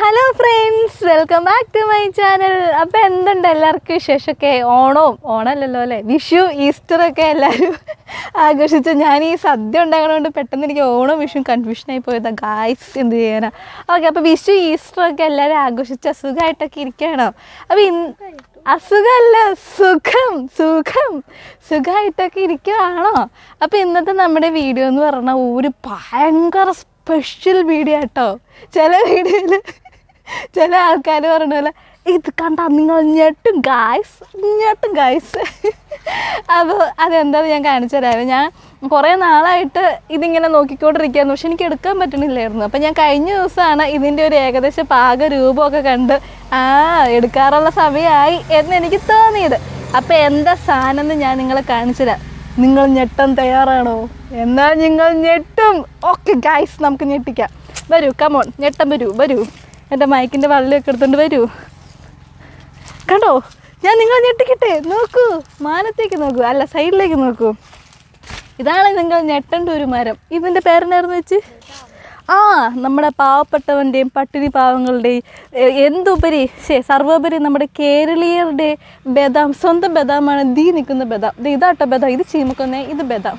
Hello friends, welcome back to my channel. അപ്പോൾ എന്തുണ്ട് എല്ലാവർക്കും വിശേഷമൊക്കെ? ഓണമല്ലല്ലോ അല്ലേ, വിഷു ഈസ്റ്ററൊക്കെ എല്ലാവരും ആഘോഷിച്ചു. ഞാൻ ഈ സദ്യ ഉണ്ടാകുന്നതുകൊണ്ട് പെട്ടെന്ന് എനിക്ക് ഓണം വിഷു കൺഫ്യൂഷനായി പോയതാ ഗായ്സ്. എന്ത് ചെയ്യാനാ? ഓക്കെ, അപ്പോൾ വിഷു ഈസ്റ്ററൊക്കെ എല്ലാവരും ആഘോഷിച്ച് അസുഖമായിട്ടൊക്കെ ഇരിക്കുകയാണോ? അപ്പോൾ അസുഖമല്ല, സുഖമായിട്ടൊക്കെ ഇരിക്കുകയാണോ? അപ്പോൾ ഇന്നത്തെ നമ്മുടെ വീഡിയോ എന്ന് പറഞ്ഞാൽ ഒരു ഭയങ്കര സ്പെഷ്യൽ വീഡിയോ കേട്ടോ. ചില വീഡിയോയിൽ ചില ആൾക്കാർ പറഞ്ഞ പോലെ ഇത് കണ്ടാൽ നിങ്ങൾ ഞെട്ടും ഗായ്സ്. അപ്പോൾ അതെന്താണെന്ന് ഞാൻ കാണിച്ചു തരാമായിരുന്നു. ഞാൻ കുറേ നാളായിട്ട് ഇതിങ്ങനെ നോക്കിക്കൊണ്ടിരിക്കുകയായിരുന്നു, പക്ഷെ എനിക്ക് എടുക്കാൻ പറ്റണില്ലായിരുന്നു. അപ്പം ഞാൻ കഴിഞ്ഞ ദിവസമാണ് ഇതിൻ്റെ ഒരു ഏകദേശം പാകരൂപമൊക്കെ കണ്ട് എടുക്കാറുള്ള സമയമായി എന്ന് എനിക്ക് തോന്നിയത്. അപ്പോൾ എന്താ സാധനം എന്ന് ഞാൻ നിങ്ങളെ കാണിച്ചു തരാം. നിങ്ങൾ ഞെട്ടാൻ തയ്യാറാണോ? എന്നാൽ നിങ്ങൾ ഞെട്ടും. ഓക്കെ ഗായ്സ്, നമുക്ക് ഞെട്ടിക്കാം. വരൂ, കമോൺ, ഞെട്ടം വരൂ. എൻ്റെ മൈക്കിൻ്റെ വള്ളിയൊക്കെ എടുത്തുകൊണ്ട് വരൂ. കണ്ടോ, ഞാൻ നിങ്ങൾ ഞെട്ടിക്കട്ടെ. നോക്കൂ, മാനത്തേക്ക് നോക്കൂ, അല്ല സൈഡിലേക്ക് നോക്കൂ. ഇതാണ് നിങ്ങൾ ഞെട്ടേണ്ട ഒരു മരം. ഇതിൻ്റെ പേരെന്നായിരുന്നു വെച്ച് നമ്മുടെ പാവപ്പെട്ടവൻ്റെയും പട്ടിണി പാവങ്ങളുടെയും സർവോപരി നമ്മുടെ കേരളീയരുടെ ബദാം, സ്വന്തം ബദാമാണ് ദീ നിൽക്കുന്ന ബദാം. ഇതാട്ടോ ബദാം, ഇത് ചീമക്കൊന്നേ, ഇത് ബദാം.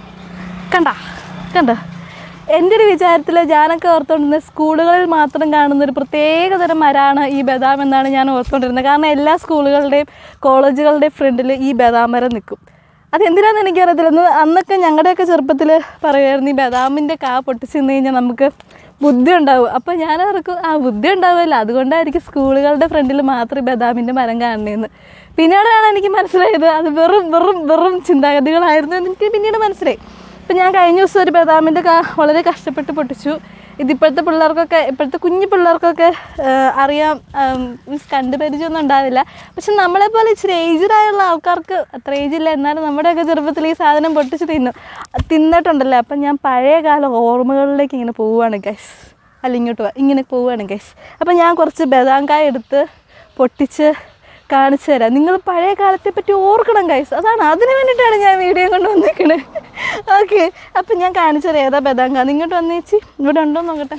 കണ്ട എൻ്റെ ഒരു വിചാരത്തിൽ ഞാനൊക്കെ ഓർത്തുകൊണ്ടിരുന്നത് സ്കൂളുകളിൽ മാത്രം കാണുന്നൊരു പ്രത്യേകതരം മരമാണ് ഈ ബദാം എന്നാണ് ഞാൻ ഓർത്തുകൊണ്ടിരുന്നത്. കാരണം എല്ലാ സ്കൂളുകളുടെയും കോളേജുകളുടെയും ഫ്രണ്ടിൽ ഈ ബദാം മരം നിൽക്കും. അതെന്തിനാണെന്ന് എനിക്കറിയത്തില്ല. അന്നൊക്കെ ഞങ്ങളുടെയൊക്കെ ചെറുപ്പത്തിൽ പറയുമായിരുന്നു ഈ ബദാമിൻ്റെ കാ പൊട്ടിച്ച് നിന്ന് കഴിഞ്ഞാൽ നമുക്ക് ബുദ്ധി ഉണ്ടാവും. അപ്പോൾ ഞാനവർക്ക് ബുദ്ധി ഉണ്ടാവുമല്ലോ, അതുകൊണ്ടായിരിക്കും സ്കൂളുകളുടെ ഫ്രണ്ടിൽ മാത്രം ഈ ബദാമിൻ്റെ മരം കാണുന്നതെന്ന്. പിന്നീടാണ് എനിക്ക് മനസ്സിലായത് അത് വെറും ചിന്താഗതികളായിരുന്നു എന്ന് എനിക്ക് പിന്നീട് മനസ്സിലായി. ഇപ്പം ഞാൻ കഴിഞ്ഞ ദിവസം ഒരു ബദാമിൻ്റെ കാ വളരെ കഷ്ടപ്പെട്ട് പൊട്ടിച്ചു. ഇപ്പോഴത്തെ കുഞ്ഞു പിള്ളേർക്കൊക്കെ അറിയാം, മീൻസ് കണ്ടുപരിചയമൊന്നും ഉണ്ടാവില്ല. പക്ഷെ നമ്മളെപ്പോലെ ഇച്ചിരി ഏജ്ഡായുള്ള ആൾക്കാർക്ക് അത്ര ഏജില്ല, എന്നാലും നമ്മുടെയൊക്കെ ചെറുപ്പത്തിൽ ഈ സാധനം പൊട്ടിച്ച് തിന്നിട്ടുണ്ടല്ലോ. അപ്പം ഞാൻ പഴയ കാല ഓർമ്മകളിലേക്ക് ഇങ്ങനെ പോവുകയാണ് ഗൈസ്. ഇങ്ങനെ പോവുകയാണ് ഗൈസ്. അപ്പം ഞാൻ കുറച്ച് ബദാം കായ എടുത്ത് പൊട്ടിച്ച് കാണിച്ചു തരാം. നിങ്ങൾ പഴയ കാലത്തെ പറ്റി ഓർക്കണം ഗൈസ്. അതിന് വേണ്ടിയിട്ടാണ് ഞാൻ വീഡിയോ കൊണ്ട് വന്നേക്കണേ. ഓക്കെ, അപ്പം ഞാൻ കാണിച്ചു തരാം ഏതാ ബദാം കാ. ഇങ്ങോട്ട് വന്നേച്ചി, ഇവിടെ ഉണ്ടോ നോക്കട്ടെ.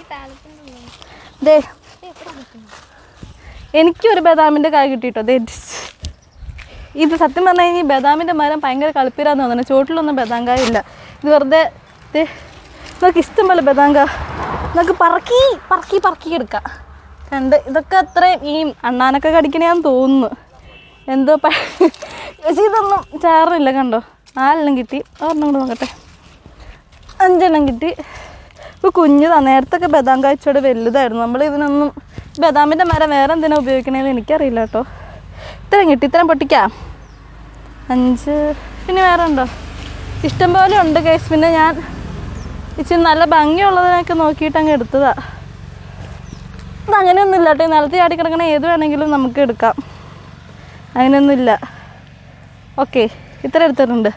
ദേ, എനിക്കൊരു ബദാമിൻ്റെ കായ കിട്ടിയിട്ടോ. ഇത് സത്യം പറഞ്ഞു കഴിഞ്ഞാൽ ഈ ബദാമിൻ്റെ മരം ഭയങ്കര കളിപ്പിരാന്ന് തോന്നുന്നു. ചോട്ടിലൊന്നും ബദാം കായ ഇല്ല. ഇത് വെറുതെ നമുക്ക് ഇഷ്ടം പോലെ ബദാം കാ നമുക്ക് പറക്കി എടുക്കാം. ഇതൊക്കെ അത്രയും ഈ അണ്ണാനൊക്കെ കടിക്കണേന്ന് തോന്നുന്നു. എന്തോ പക്ഷേ ഇതൊന്നും ചാറില്ല. കണ്ടോ, 4 എണ്ണം കിട്ടി. ഒരെണ്ണം കൂടെ നോക്കട്ടെ, 5 എണ്ണം കിട്ടി. ഇപ്പോൾ കുഞ്ഞതാണ്. നേരത്തൊക്കെ ബദാം കായ്ച്ചോടെ വലുതായിരുന്നു. നമ്മൾ ഇതിനൊന്നും ബദാമിൻ്റെ മരം വേറെ എന്തിനാണ് ഉപയോഗിക്കണേന്ന് എനിക്കറിയില്ല കേട്ടോ. ഇത്രയും കിട്ടി, ഇത്രയും പൊട്ടിക്കാം. 5. പിന്നെ വേറെ ഉണ്ടോ? ഇഷ്ടം പോലെ ഉണ്ട് കേസ്. പിന്നെ ഞാൻ ഇച്ചിരി നല്ല ഭംഗിയുള്ളതിനൊക്കെ നോക്കിയിട്ട് അങ്ങ് എടുത്തതാണ്. അതങ്ങനെയൊന്നുമില്ല കേട്ടോ. നിലത്ത് ചാടി കിടക്കണ ഏത് വേണമെങ്കിലും നമുക്ക് എടുക്കാം, അങ്ങനെയൊന്നുമില്ല. ഓക്കെ, ഇത്ര എടുത്തിട്ടുണ്ട്.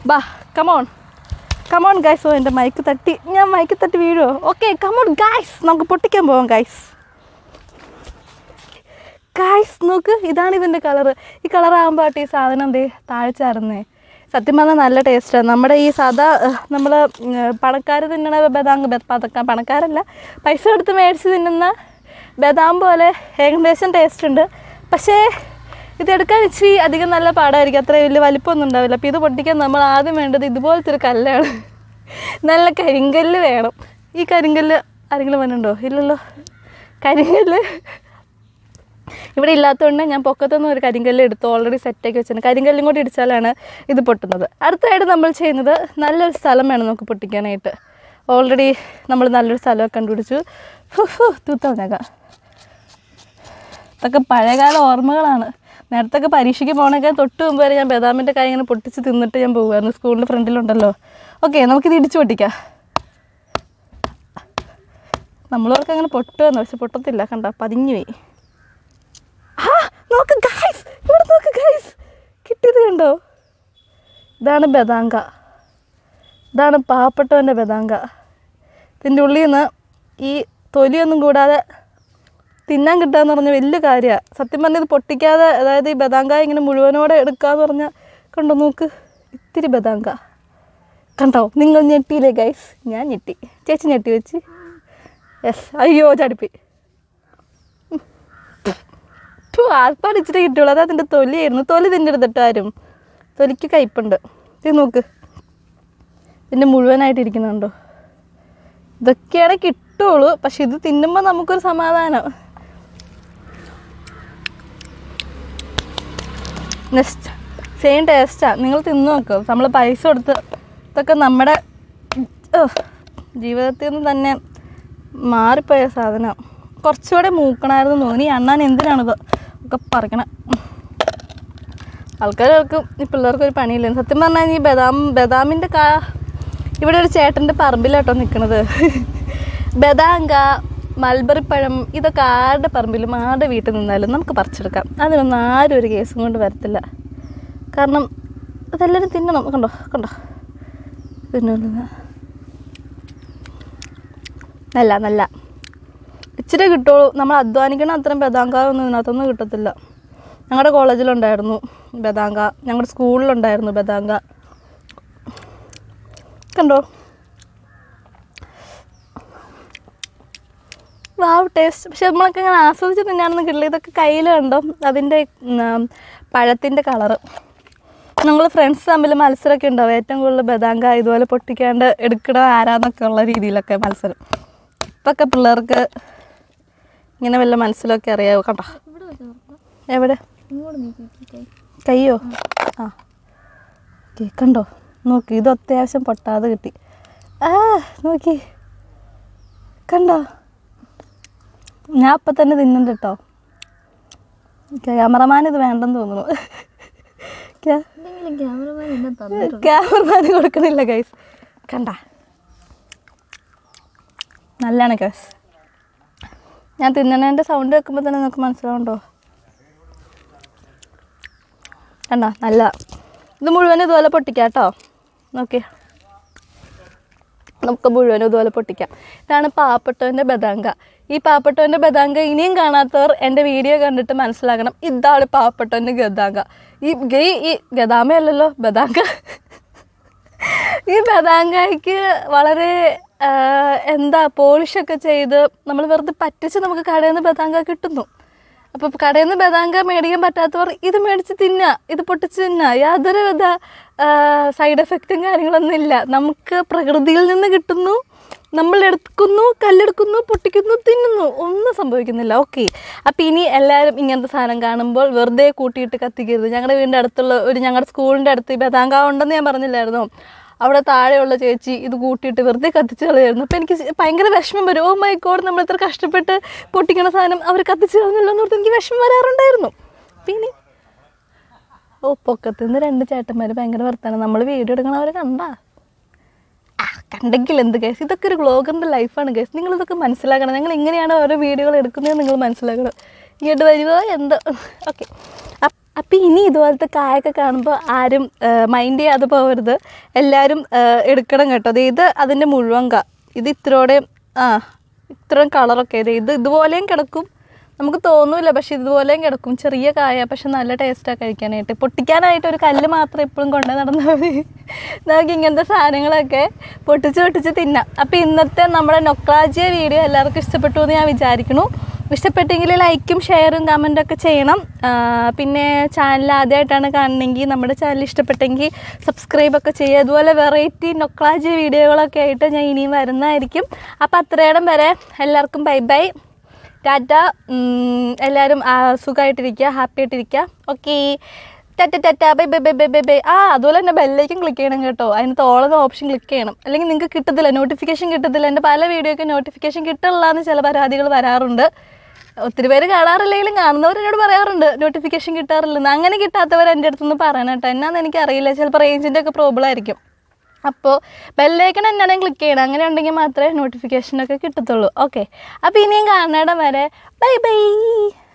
Come on guys. എൻ്റെ മൈക്ക് തട്ടി വീഴുമോ? ഓക്കെ, കമോൺ ഗൈസ്, നമുക്ക് പൊട്ടിക്കാൻ പോവാം ഗൈസ്. നോക്ക്, ഇതാണ് ഇതിൻ്റെ കളറ്. ഈ കളറാകുമ്പോൾ ഈ സാധനം എന്തേ താഴ്ചായിരുന്നേ. സത്യം പറഞ്ഞാൽ നല്ല ടേസ്റ്റാണ്. നമ്മുടെ ഈ സാധാ നമ്മൾ പണക്കാർ തിന്നണ ബദാം, പണക്കാരല്ല, പൈസ കൊടുത്ത് മേടിച്ച് തിന്നുന്ന ബദാം പോലെ ഏകദേശം ടേസ്റ്റ് ഉണ്ട്. പക്ഷേ ഇതെടുക്കാൻ ഇച്ചിരി അധികം നല്ല പാടായിരിക്കും. അത്ര വലിയ വലിപ്പമൊന്നും ഉണ്ടാവില്ല. അപ്പോൾ ഇത് പൊട്ടിക്കാൻ നമ്മൾ ആദ്യം വേണ്ടത് ഇതുപോലത്തെ ഒരു കല്ലാണ്. നല്ല കരിങ്കല്ല് വേണം. ഈ കരിങ്കല്ല് ആരെങ്കിലും വന്നുണ്ടോ? ഇല്ലല്ലോ. കരിങ്കല്ല് ഇവിടെ ഇല്ലാത്തതുകൊണ്ട് ഞാൻ പൊക്കത്തുനിന്ന് ഒരു കരിങ്കല്ല് എടുത്ത് ഓൾറെഡി സെറ്റാക്കി വെച്ചിട്ടുണ്ട്. കരിങ്കല്ലും കൂടി ഇടിച്ചാലാണ് ഇത് പൊട്ടുന്നത്. അടുത്തായിട്ട് നമ്മൾ ചെയ്യുന്നത് നല്ലൊരു സ്ഥലം വേണം നമുക്ക് പൊട്ടിക്കാനായിട്ട്. ഓൾറെഡി നമ്മൾ നല്ലൊരു സ്ഥലമൊക്കെ കണ്ടുപിടിച്ചു. തൂത്തവനേക്കാം. ഇതൊക്കെ പഴയകാല ഓർമ്മകളാണ്. നേരത്തൊക്കെ പരീക്ഷയ്ക്ക് പോകണൊക്കെ തൊട്ട് മുമ്പ് വരെ ഞാൻ ബദാമിൻ്റെ കായ ഇങ്ങനെ പൊട്ടിച്ച് തിന്നിട്ട് ഞാൻ പോകുമായിരുന്നു. സ്കൂളിൻ്റെ ഫ്രണ്ടിലുണ്ടല്ലോ. ഓക്കെ, നമുക്കിത് ഇടിച്ച് പൊട്ടിക്കാം. നമ്മളവർക്ക് അങ്ങനെ പൊട്ടുമെന്ന്, പക്ഷെ പൊട്ടത്തില്ല. കണ്ടോ, പതിഞ്ഞു പോയി. നോക്ക് ഗൈസ്, ഇവിടെ നോക്ക് ഗൈസ്, കിട്ടിയത് കണ്ടോ? ഇതാണ് ബദാങ്ക. ഇതാണ് പാവപ്പെട്ടവൻ്റെ ബദാങ്ക. ഇതിൻ്റെ ഉള്ളിൽ നിന്ന് ഈ തൊലിയൊന്നും കൂടാതെ തിന്നാൻ കിട്ടുകയെന്ന് പറഞ്ഞാൽ വലിയ കാര്യമാണ്. സത്യം പറഞ്ഞാൽ ഇത് പൊട്ടിക്കാതെ, അതായത് ഈ ബദാങ്കായ ഇങ്ങനെ മുഴുവനോടെ എടുക്കാമെന്ന് പറഞ്ഞാൽ കണ്ടോ, നോക്ക്, ഇത്തിരി ബദാങ്ക കണ്ടോ. നിങ്ങൾ ഞെട്ടിയില്ലേ ഗൈസ്? ഞാൻ ഞെട്ടി. ചേച്ചി ഞെട്ടി വെച്ച്. യെസ്. അയ്യോ ചടിപ്പി. ആർപ്പാട് ഇച്ചിരി കിട്ടുള്ളൂ. അത് അതിൻ്റെ തൊലിയായിരുന്നു. തൊലി തിന്നരുതിട്ടോ ആരും. തൊലിക്ക് കയ്പുണ്ട്. ഇത് നോക്ക്, ഇതിൻ്റെ മുഴുവനായിട്ട് ഇരിക്കുന്നുണ്ടോ? ഇതൊക്കെയാണ് കിട്ടുള്ളൂ. പക്ഷെ ഇത് തിന്നുമ്പോൾ നമുക്കൊരു സമാധാനം. നെക്സ്റ്റ് സെയിം ടേസ്റ്റാണ്. നിങ്ങൾ തിന്നു നോക്ക്. നമ്മൾ പൈസ കൊടുത്ത് ഇതൊക്കെ നമ്മുടെ ജീവിതത്തിൽ നിന്ന് തന്നെ മാറിപ്പോയ സാധനം. കുറച്ചുകൂടെ മൂക്കണമായിരുന്നു തോന്നി. അണ്ണാൻ എന്തിനാണിത് ഒക്കെ പറിക്കണം. ആൾക്കാർക്ക് ഈ പിള്ളേർക്കൊരു പണിയില്ല. സത്യം പറഞ്ഞാൽ ഈ ബദാമിൻ്റെ ഇവിടെ ഒരു ചേട്ടൻ്റെ പറമ്പിലാട്ടോ നിൽക്കുന്നത്. ബദാങ്ക, മൽബറി പഴം, ഇതൊക്കെ ആരുടെ പറമ്പിലും ആരുടെ വീട്ടിൽ നിന്നാലും നമുക്ക് പറിച്ചെടുക്കാം. അതിനൊന്നും ആരും ഒരു കേസും കൊണ്ട് വരത്തില്ല. കാരണം അതെല്ലാവരും തിന്നണം. കണ്ടോ തിന്നില്ല. നല്ല ഇച്ചിരി കിട്ടുള്ളൂ. നമ്മൾ അധ്വാനിക്കണം അത്രയും ബദാങ്കായൊന്നും ഇതിനകത്തൊന്നും കിട്ടത്തില്ല. ഞങ്ങളുടെ കോളേജിലുണ്ടായിരുന്നു ബദാങ്ക, ഞങ്ങളുടെ സ്കൂളിലുണ്ടായിരുന്നു ബദാങ്ക. കണ്ടോ? Wow taste. പക്ഷെ നമ്മളൊക്കെ ഇങ്ങനെ ആസ്വദിച്ച് തിന്നാനൊന്നും കിട്ടില്ല. ഇതൊക്കെ കയ്യിൽ കണ്ടോ അതിൻ്റെ പഴത്തിൻ്റെ കളറ്. ഞങ്ങൾ ഫ്രണ്ട്സ് തമ്മിൽ മത്സരമൊക്കെ ഉണ്ടാവും. ഏറ്റവും കൂടുതൽ ബദാങ്ക ഇതുപോലെ പൊട്ടിക്കാണ്ട് എടുക്കണം ആരാന്നൊക്കെ ഉള്ള രീതിയിലൊക്കെ മത്സരം. ഇപ്പൊക്കെ പിള്ളേർക്ക് ഇങ്ങനെ വല്ല മനസ്സിലൊക്കെ അറിയാവോ? കണ്ടോ? എവിടെ കയ്യോ? ആ കണ്ടോ? നോക്കി, ഇത് അത്യാവശ്യം പൊട്ടാതെ കിട്ടി. നോക്കി കണ്ടോ? ഞാൻ അപ്പം തന്നെ തിന്നുന്നുണ്ട് കേട്ടോ. ക്യാമറമാൻ ഇത് വേണ്ടെന്ന് തോന്നുന്നു. ക്യാമറമാൻ കൊടുക്കണില്ല ഗൈസ്. കണ്ട നല്ലതാണ് ഗൈസ്. ഞാൻ തിന്നണേൻ്റെ സൗണ്ട് വെക്കുമ്പോൾ തന്നെ നിങ്ങൾക്ക് മനസ്സിലാവുണ്ടോ? കണ്ട നല്ല. ഇത് മുഴുവൻ ഇതുപോലെ പൊട്ടിക്കാം കേട്ടോ. നോക്കി, നമുക്ക് മുഴുവനും ഇതുപോലെ പൊട്ടിക്കാം. ഇതാണ് പാവപ്പെട്ടവൻ്റെ ബദാങ്ക. ഈ പാവപ്പെട്ടവൻ്റെ ബദാങ്ക ഇനിയും കാണാത്തവർ എൻ്റെ വീഡിയോ കണ്ടിട്ട് മനസ്സിലാക്കണം. ഇതാണ് പാവപ്പെട്ടവൻ്റെ ബദാങ്ക. ഈ ഗദാമയല്ലല്ലോ ബദാങ്ക. ഈ ബദാങ്കയ്ക്ക് വളരെ പോളിഷൊക്കെ ചെയ്ത് നമ്മൾ വെറുതെ പറ്റിച്ച് നമുക്ക് കടയിൽ നിന്ന് ബദാങ്ക കിട്ടുന്നു. അപ്പോൾ കടയിൽ നിന്ന് ബദാങ്ക മേടിക്കാൻ പറ്റാത്തവർ ഇത് മേടിച്ച് തിന്നുക, ഇത് പൊട്ടിച്ച് തിന്നുക. യാതൊരു വിധ സൈഡ് എഫക്റ്റും കാര്യങ്ങളൊന്നും ഇല്ല. നമുക്ക് പ്രകൃതിയിൽ നിന്ന് കിട്ടുന്നു, നമ്മൾ എടുക്കുന്നു, കല്ലെടുക്കുന്നു, പൊട്ടിക്കുന്നു, തിന്നുന്നു, ഒന്നും സംഭവിക്കുന്നില്ല. ഓക്കെ. അപ്പോൾ ഇനി എല്ലാവരും ഇങ്ങനത്തെ സാധനം കാണുമ്പോൾ വെറുതെ കൂട്ടിയിട്ട് കത്തിക്കരുത്. ഞങ്ങളുടെ വീടിൻ്റെ അടുത്തുള്ള ഞങ്ങളുടെ സ്കൂളിൻ്റെ അടുത്ത് ഈ ബദാങ്ക ഉണ്ടെന്ന് ഞാൻ പറഞ്ഞില്ലായിരുന്നോ? അവിടെ താഴെയുള്ള ചേച്ചി ഇത് കൂട്ടിയിട്ട് വെറുതെ കത്തിച്ച് കളയായിരുന്നു. അപ്പോൾ എനിക്ക് ഭയങ്കര വിഷമം വരും. ഓ മൈ ഗോഡ്, നമ്മൾ ഇത്ര കഷ്ടപ്പെട്ട് പൊട്ടിക്കണ സാധനം അവർ കത്തിച്ച് കളഞ്ഞല്ലോ എന്നോർത്ത് എനിക്ക് വിഷമം വരാറുണ്ടായിരുന്നു. പിന്നെ പൊക്കത്ത് നിന്ന് 2 ചേട്ടന്മാർ ഭയങ്കര വർത്താനം. നമ്മൾ വീഡിയോ എടുക്കണവരെ കണ്ടെങ്കിൽ എന്ത് കേസ്. ഇതൊക്കെ ഒരു വ്ളോഗറിൻ്റെ ലൈഫാണ് കേസ്. നിങ്ങളിതൊക്കെ മനസ്സിലാക്കണം. ഞങ്ങൾ ഇങ്ങനെയാണ് ഓരോ വീഡിയോകൾ എടുക്കുന്നത് നിങ്ങൾ മനസ്സിലാക്കണം. ഇങ്ങോട്ട് വരുമോ എന്തോ. ഓക്കെ. അപ്പം ഇനി ഇതുപോലത്തെ കായൊക്കെ കാണുമ്പോൾ ആരും മൈൻഡ് ചെയ്യാതെ പോകരുത്. എല്ലാവരും എടുക്കണം കേട്ടോ. ഇത് അതിൻ്റെ മുഴുവൻ ഇത് ഇത്രയും കളറൊക്കെ ഇത് ഇതുപോലെയും കിടക്കും. നമുക്ക് തോന്നില്ല, പക്ഷെ ഇതുപോലെയും കിടക്കും. ചെറിയ കായ, പക്ഷെ നല്ല ടേസ്റ്റാണ് കഴിക്കാനായിട്ട്. പൊട്ടിക്കാനായിട്ട് ഒരു കല്ല് മാത്രം എപ്പോഴും കൊണ്ടു നടന്നാൽ മതി. നമുക്ക് ഇങ്ങനത്തെ സാധനങ്ങളൊക്കെ പൊട്ടിച്ച് തിന്നാം. അപ്പോൾ ഇന്നത്തെ നമ്മുടെ നൊക്ലാജിയ വീഡിയോ എല്ലാവർക്കും ഇഷ്ടപ്പെട്ടു എന്ന് ഞാൻ വിചാരിക്കുന്നു. ഇഷ്ടപ്പെട്ടെങ്കിൽ ലൈക്കും ഷെയറും കമൻറ്റൊക്കെ ചെയ്യണം. പിന്നെ ചാനൽ ആദ്യമായിട്ടാണ് കാണണമെങ്കിൽ നമ്മുടെ ചാനൽ ഇഷ്ടപ്പെട്ടെങ്കിൽ സബ്സ്ക്രൈബൊക്കെ ചെയ്യുക. അതുപോലെ വെറൈറ്റി നൊക്ലാജിയ വീഡിയോകളൊക്കെ ആയിട്ട് ഞാൻ ഇനിയും വരുന്നതായിരിക്കും. അപ്പോൾ അത്രയിടം വരെ എല്ലാവർക്കും ബൈ ബൈ, ടാറ്റ. എല്ലാവരും സുഖമായിട്ടിരിക്കുക, ഹാപ്പി ആയിട്ടിരിക്കുക. Okay, tata, bye bye bye bye bye bye. അതുപോലെ തന്നെ ബെല്ലൈക്കൻ ക്ലിക്ക് ചെയ്യണം കേട്ടോ. അതിനകത്ത് ഓളെന്ന ഓപ്ഷൻ ക്ലിക്ക് ചെയ്യണം. അല്ലെങ്കിൽ നിങ്ങൾക്ക് കിട്ടത്തില്ല, നോട്ടിഫിക്കേഷൻ കിട്ടത്തില്ല. എൻ്റെ പല വീഡിയോയ്ക്ക് നോട്ടിഫിക്കേഷൻ കിട്ടില്ല എന്ന് ചില പരാതികൾ വരാറുണ്ട്. ഒത്തിരി പേര് കാണാറില്ലെങ്കിലും കാണുന്നവർ എന്നോട് പറയാറുണ്ട് നോട്ടിഫിക്കേഷൻ കിട്ടാറില്ലെന്ന്. അങ്ങനെ കിട്ടാത്തവർ എൻ്റെ അടുത്തൊന്ന് പറയണം കേട്ടോ. എന്നാന്ന് എനിക്കറിയില്ല, ചിലപ്പോൾ റേഞ്ചിൻ്റെ ഒക്കെ പ്രോബ്ലം ആയിരിക്കും. അപ്പോൾ ബെല്ലൈക്കൺ എന്നാണ് ക്ലിക്ക് ചെയ്യണം. അങ്ങനെ ഉണ്ടെങ്കിൽ മാത്രമേ നോട്ടിഫിക്കേഷനൊക്കെ കിട്ടത്തുള്ളൂ. ഓക്കെ, അപ്പോൾ ഇനിയും കാണുന്നിടം വരെ ബൈ ബൈ.